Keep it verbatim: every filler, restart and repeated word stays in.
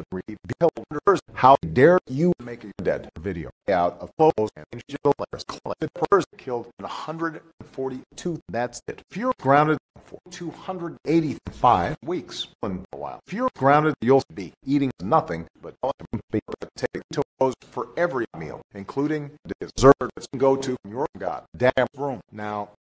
rebuilders. How dare you make a dead video out of photos and digital letters? The person killed in one hundred forty-two. That's it. If you're grounded for two hundred eighty-five weeks in a while, if you're grounded, you'll be eating nothing but potatoes for every meal, including dessert that's go to your goddamn room. Now,